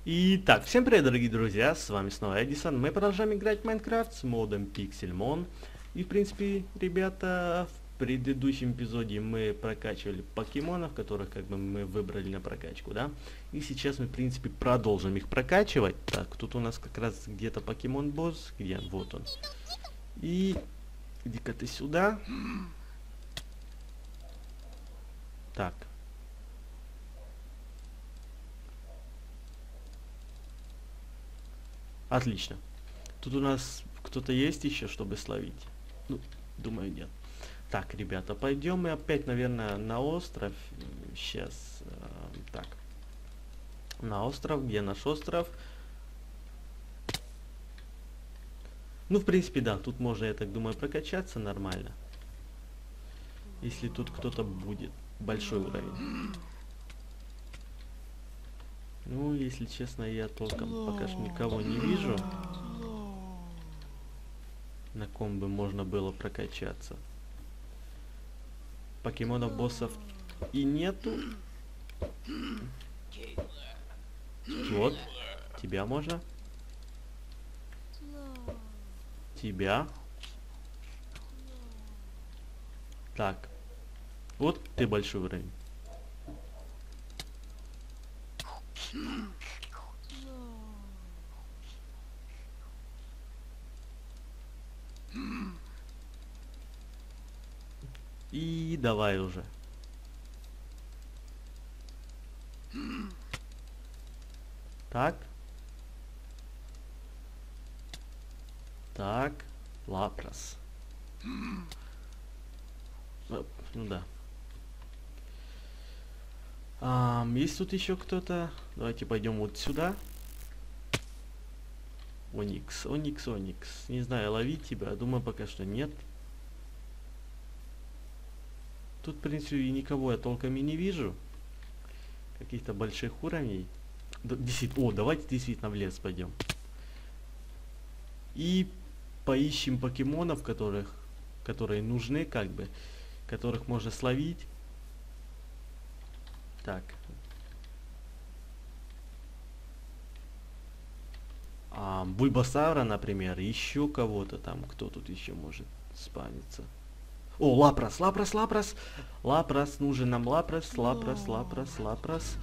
Итак, всем привет, дорогие друзья, с вами снова Эдисон. Мы продолжаем играть в Майнкрафт с модом Pixelmon. И, в принципе, ребята, в предыдущем эпизоде мы прокачивали покемонов, которых как бы мы выбрали на прокачку, да? И сейчас мы, в принципе, продолжим их прокачивать. Так, тут у нас как раз где-то покемон-босс, где? Вот он. И иди-ка ты сюда. Так. Отлично. Тут у нас кто-то есть еще, чтобы словить? Ну, думаю, нет. Так, ребята, пойдем мы опять, наверное, на остров. Сейчас. Так. На остров. Где наш остров? Ну, в принципе, да. Тут можно, я так думаю, прокачаться нормально. Если тут кто-то будет. Большой уровень. Ну, если честно, я толком пока что никого не вижу, на ком бы можно было прокачаться. Покемонов боссов и нету. Вот, тебя можно. Тебя. Так, вот ты большой уровень. И давай уже. Так. Так. Лапрос. Ну да. Есть тут еще кто-то? Давайте пойдем вот сюда. Оникс, Оникс, Оникс. Не знаю, ловить тебя. Думаю, пока что нет. Тут, в принципе, и никого я толком и не вижу. Каких-то больших уровней. Действительно, давайте действительно в лес пойдем. И поищем покемонов, которые нужны, как бы. Которых можно словить. Так. Бульбасавра, например. Еще кого-то там. Кто тут еще может спавниться? О, Лапрос, Лапрос, Лапрос. Лапрос, нужен нам Лапрос, Лапрос, Лапрос, Лапрос.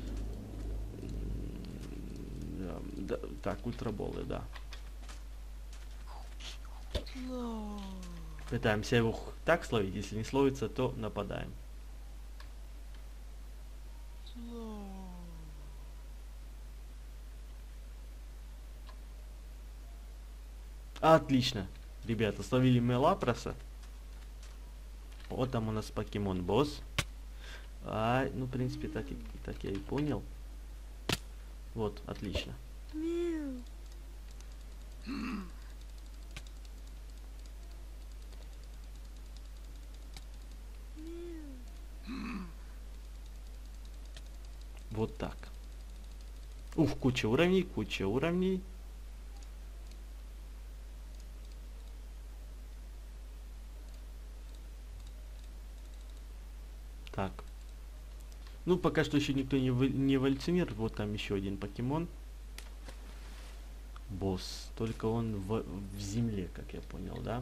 Да, так, ультраболы, да. Пытаемся его так словить. Если не словится, то нападаем. Отлично. Ребята, словили мы Лапроса. Вот там у нас покемон-босс. Ну, в принципе, так я и понял. Вот, отлично. Вот так. Ух, куча уровней, куча уровней. Так. Ну, пока что еще никто не эволюционирует. Вот там еще один покемон. Босс. Только он в земле, как я понял, да?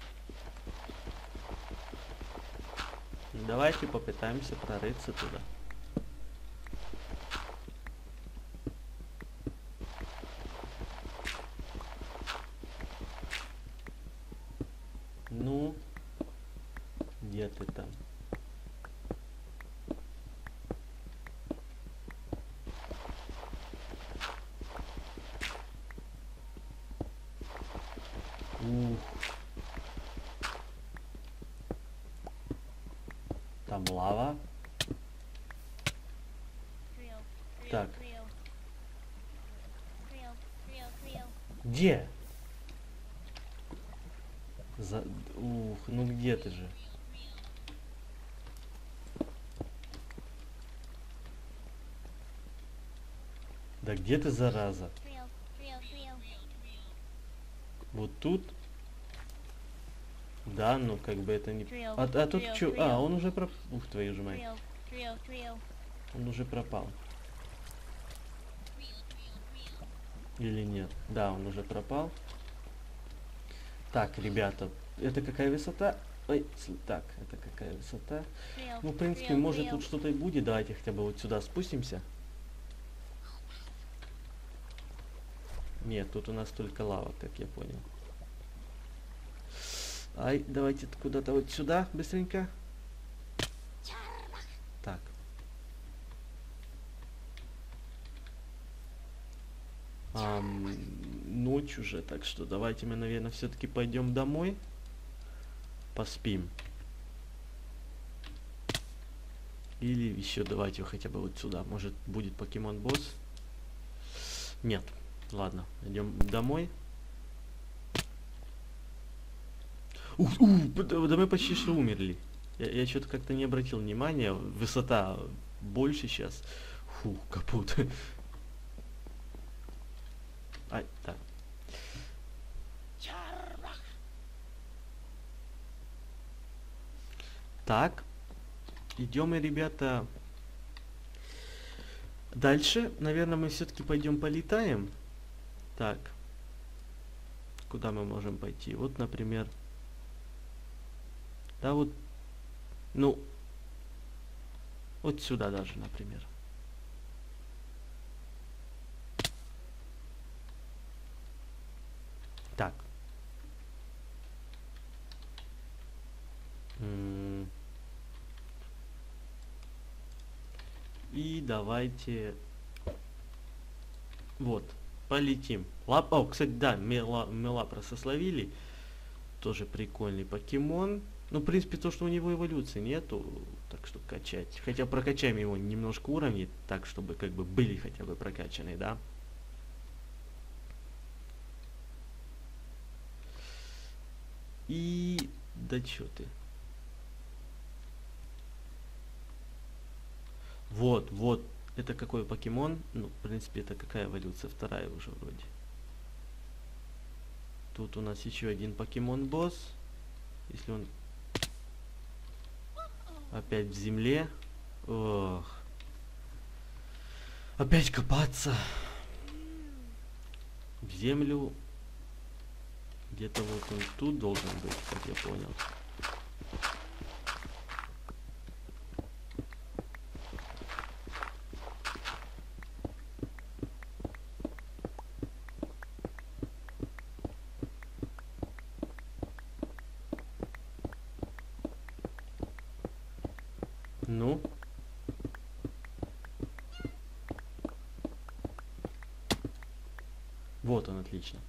Давайте попытаемся прорыться туда. Ну, где ты там? Ух. Там лава. Так. Где? Ух, ну где ты же? Да где ты, зараза? Вот тут? Да, ну как бы это не... А тут что? Он уже пропал. Ух, твою же мать. Он уже пропал. Или нет? Да, он уже пропал. Так, ребята, это какая высота? Ой, так, это какая высота? Ну, в принципе, может тут что-то и будет. Давайте хотя бы вот сюда спустимся. Нет, тут у нас только лава, как я понял. Ай, давайте куда-то вот сюда быстренько. Так. Ночь уже, так что давайте мы, наверное, все-таки пойдем домой. Поспим. Или еще давайте хотя бы вот сюда. Может будет покемон-босс? Нет. Ладно, идем домой. Да мы почти что умерли. Я что-то как-то не обратил внимания. Высота больше сейчас. Фу, капут. Ай, так. Так. Идем мы, ребята. Дальше, наверное, мы все-таки пойдем полетаем. Так. Куда мы можем пойти? Вот, например. Да, вот. Ну. Вот сюда даже, например. Так. И давайте... Вот. Полетим. О, кстати, да, Мелапроса словили. Тоже прикольный покемон. Ну, в принципе, то, что у него эволюции нету, так что качать. Хотя прокачаем его немножко уровней, так, чтобы как бы были хотя бы прокачаны, да? И... Да чё ты? Вот, вот. Это какой покемон? Ну, в принципе, это какая эволюция? Вторая уже вроде. Тут у нас еще один покемон-босс. Если он опять в земле. Ох. Опять копаться. В землю. Где-то вот он тут должен быть, как я понял. Ну. Вот он, отлично.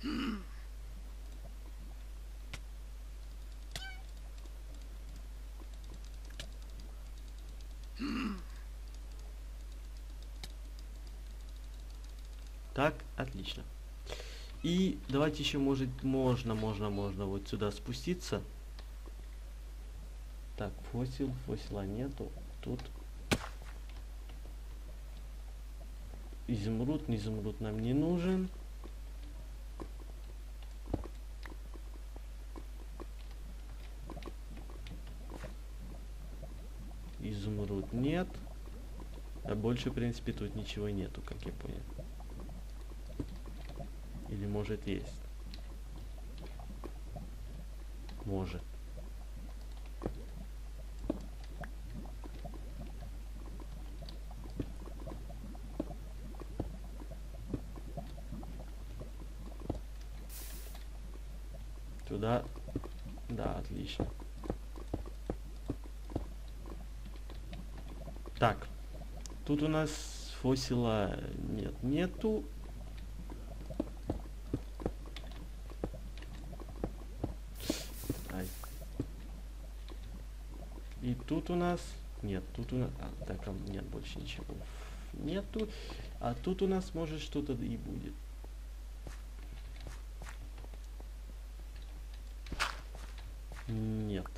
Так, отлично. И давайте еще, можно вот сюда спуститься. Так, фосила нету. Тут изумруд нам не нужен. Изумруд нет. А больше, в принципе, тут ничего нету, как я понял. Или может есть? Может. Туда. Да, отлично. Так. Тут у нас фосила нету. Ай. И тут у нас... Нет, тут у нас... так, нет больше ничего. Нету. А тут у нас может что-то и будет. Нет.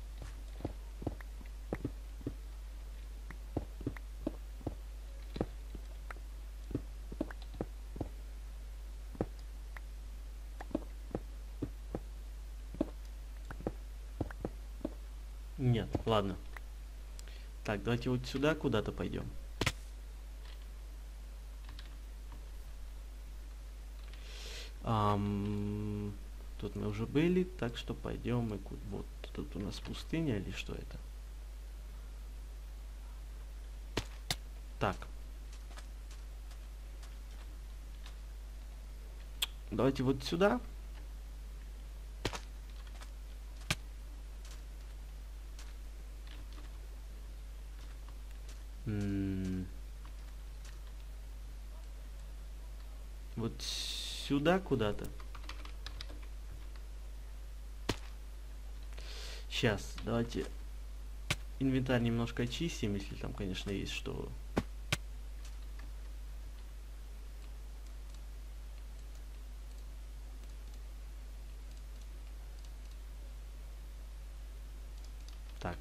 Нет, ладно. Так, давайте вот сюда куда-то пойдем. Тут мы уже были, так что пойдем. Вот тут у нас пустыня или что это? Так. Давайте вот сюда. Вот сюда куда-то. Сейчас, давайте инвентарь немножко очистим, если там, конечно, есть что. Так.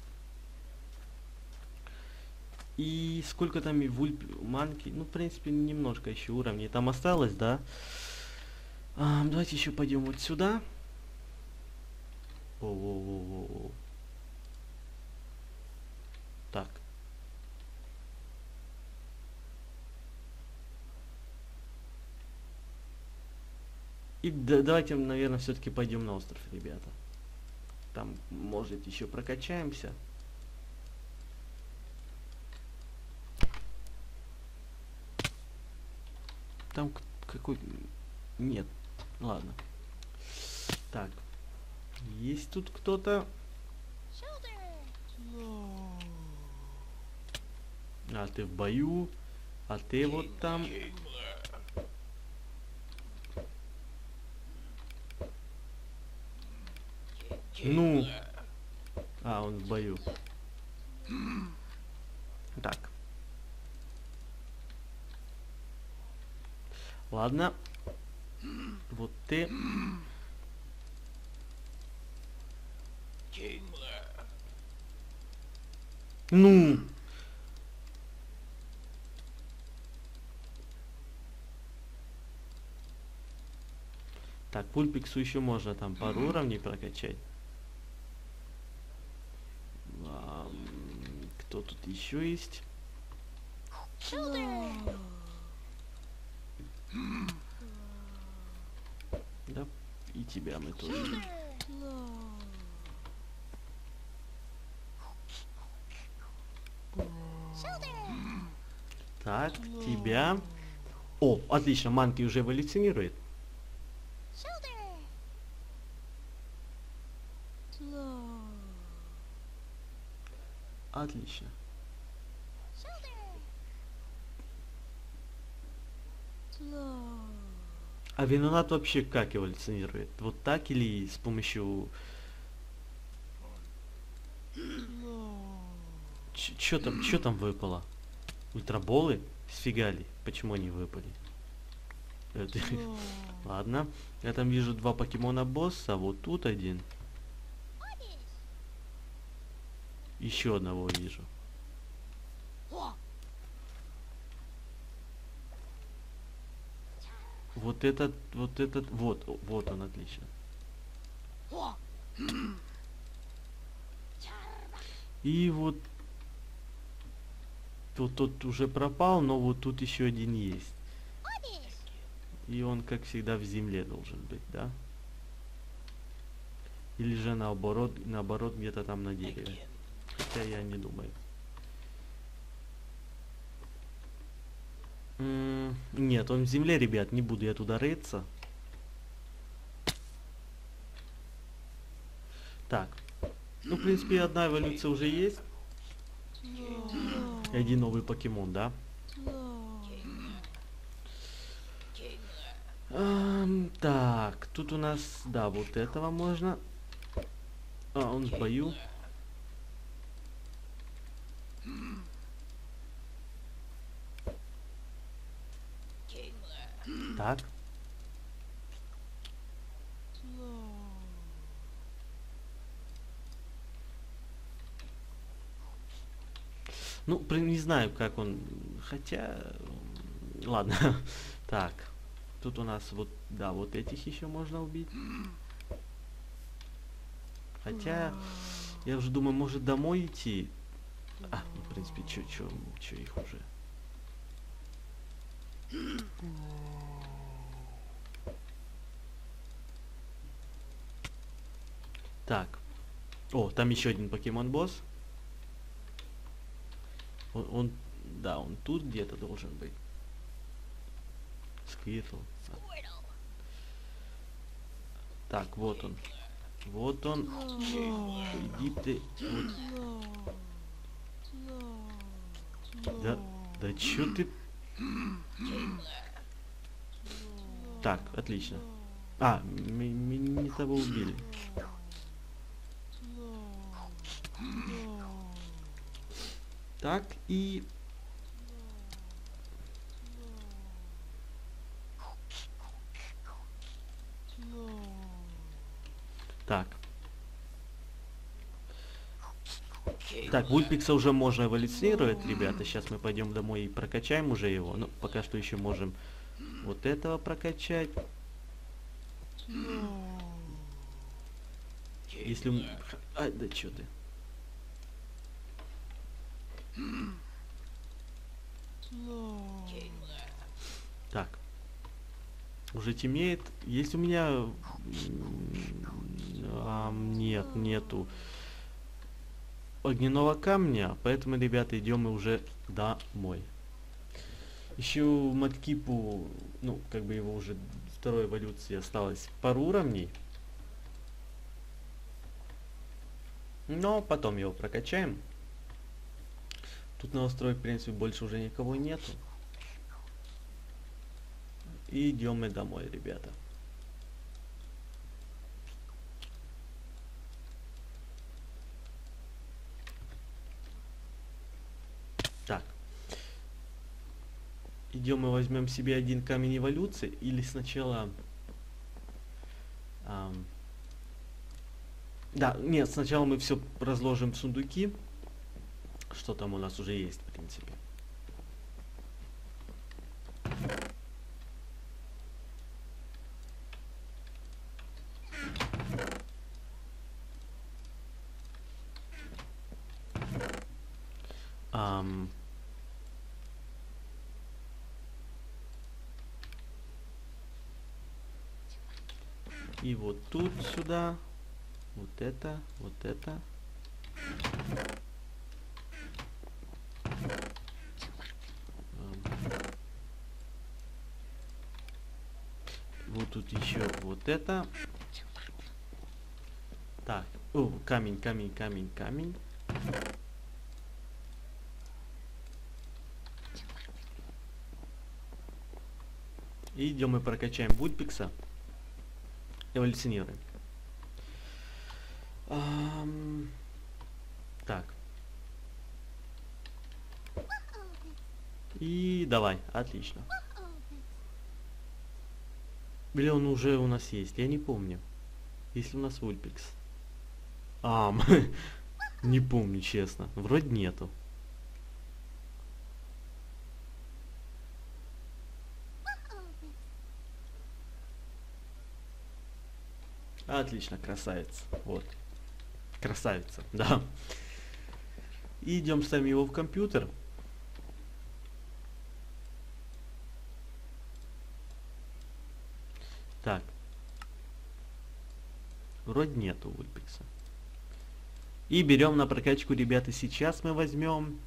И сколько там и манки? Ну, в принципе, немножко еще уровней там осталось, да? Давайте еще пойдем вот сюда. О-о-о-о-о. Так. И давайте, наверное, все-таки пойдем на остров, ребята. Там, может, еще прокачаемся. Там какой... Нет. Ладно. Так. Есть тут кто-то? А, ты в бою. А ты вот там... Ну. А, он в бою. Так. Ладно. Вот ты. Ну. Так, пульпиксу еще можно там пару уровней прокачать. Кто тут еще есть? Да, и тебя мы тоже. Так, тебя. О, отлично, манки уже эволюционирует. Отлично. А Винонат вообще как эволюционирует? Вот так или с помощью... Чё там выпало? Ультраболы? Сфига ли? Почему они выпали? Ладно. Я там вижу 2 покемона босса, вот тут один. Еще одного вижу. Вот этот, вот он, отлично. И вот тот уже пропал, но вот тут еще один есть. И он, как всегда, в земле должен быть, да? Или же наоборот где-то там на дереве. Хотя я не думаю. Нет, он в земле, ребят, не буду я туда рыться. Так. Ну, в принципе, одна эволюция уже есть. И один новый покемон, да? Так, тут у нас, да, вот этого можно. А, он в бою. Так. Ну, не знаю, как он... Хотя... Ладно. Так. Тут у нас вот... Да, вот этих еще можно убить. Хотя... Я уже думаю, может домой идти. А, ну, в принципе, чё их уже. Так. О, там еще один покемон-босс. Да, он тут где-то должен быть. Сквиртл. Так, вот он. Вот он. Иди ты. Вот. Да чё ты? Так, отлично. А, не того убили. Так, и... Так. Так, Вульпикса уже можно эволюционировать, ребята. Сейчас мы пойдем домой и прокачаем уже его. Но пока что еще можем вот этого прокачать. Если... Ай, да чё ты? Так. Уже темнеет. Есть у меня... нет, нету огненного камня, поэтому, ребята, идем мы уже домой. Еще Маткипу, ну, как бы его уже второй эволюции осталось пару уровней. Но потом его прокачаем. Тут на острове, в принципе, больше уже никого нету. И идем мы домой, ребята. Так. Идем мы возьмем себе один камень эволюции. Или сначала... да, нет, сначала мы все разложим в сундуки. Что там у нас уже есть, в принципе. И вот тут сюда. Вот это, вот это. Вот тут еще вот это. Так, о, камень, камень, камень, камень. И идем мы прокачаем Вульпикса. Эволюционируем. Так. И давай, отлично. Или он уже у нас есть, я не помню. Если у нас Вульпикс. Не помню, честно. Вроде нету. Отлично, красавец. Вот. Красавица, да. И идем ставим его в компьютер. Так. Вроде нету Вульпикса. И берем на прокачку, ребята, сейчас мы возьмем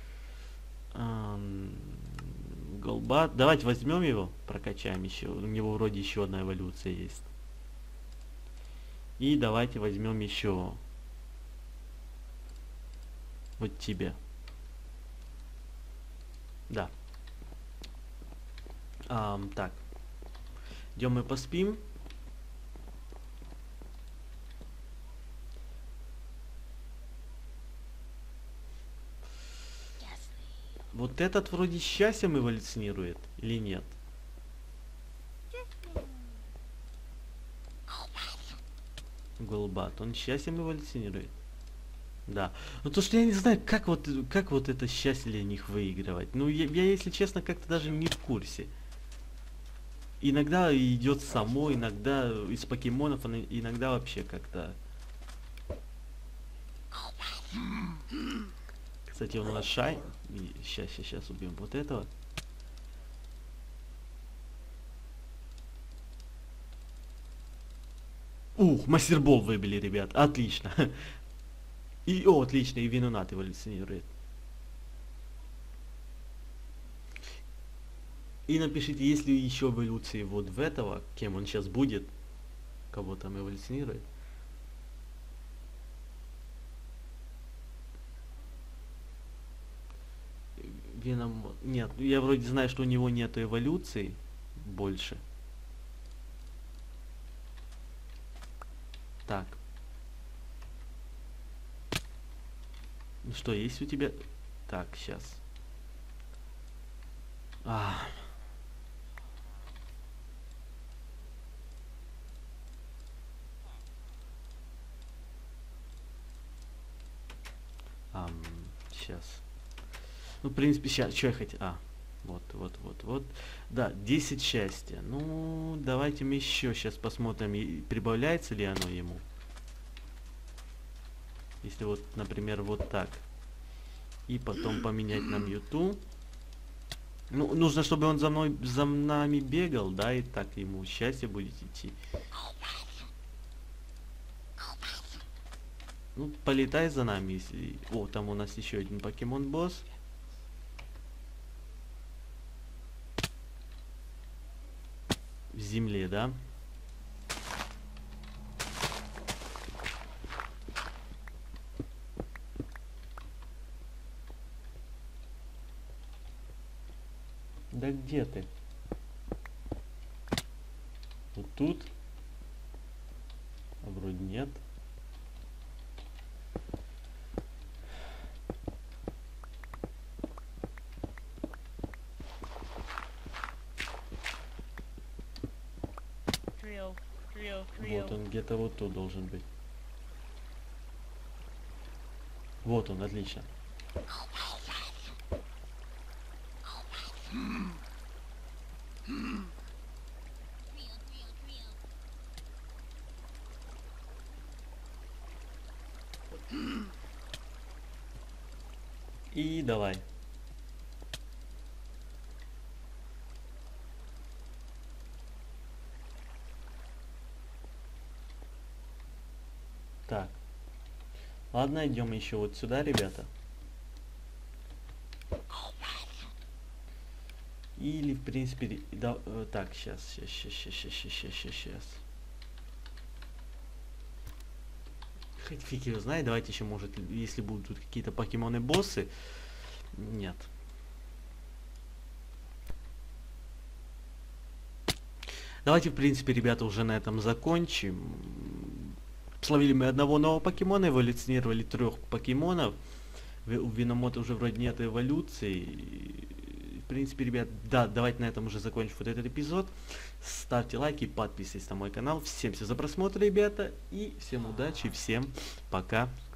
Голбат. Давайте возьмем его, прокачаем еще. У него вроде еще одна эволюция есть. И давайте возьмем еще вот тебе. Да. Так. Идем мы поспим. Вот этот вроде счастьем эволюционирует или нет? Голбат, он счастьем эволюционирует. Да. Ну то, что я не знаю, как вот это счастье для них выигрывать. Ну я если честно, как-то даже не в курсе. Иногда идет само, иногда из покемонов, иногда вообще как-то. Кстати, он у нас Шай. Сейчас убьем вот этого. Ух, мастербол выбили, ребят. Отлично. И, о, отлично, и Венонат эволюционирует. И напишите, есть ли еще эволюции вот в этого, кем он сейчас будет, кого там эволюционирует. Веном... Нет, я вроде знаю, что у него нету эволюции больше. Так. Ну что, есть у тебя... Так, сейчас. Сейчас. Ну, в принципе, сейчас, что я хотел... Вот. Да, 10 счастья. Ну, давайте мы еще сейчас посмотрим, прибавляется ли оно ему. Если вот, например, вот так. И потом поменять на Мьюту. Ну, нужно, чтобы он за нами бегал, да, и так ему счастье будет идти. Ну, полетай за нами, если... О, там у нас еще один покемон-босс. В земле, да? Да где ты? Вот тут? А вроде нет. Вот он где-то вот тут должен быть. Вот он, отлично. И давай. Так. Ладно, идем еще вот сюда, ребята. Или, в принципе, да, так, сейчас. Хоть фиг его знает, давайте еще, может, если будут тут какие-то покемоны-боссы. Нет. Давайте, в принципе, ребята, уже на этом закончим. Словили мы одного нового покемона, эволюционировали 3 покемонов. У Веномота уже вроде нет эволюции. В принципе, ребят, да, давайте на этом уже закончим вот этот эпизод. Ставьте лайки, подписывайтесь на мой канал. Всем спасибо за просмотр, ребята. И всем удачи, всем пока.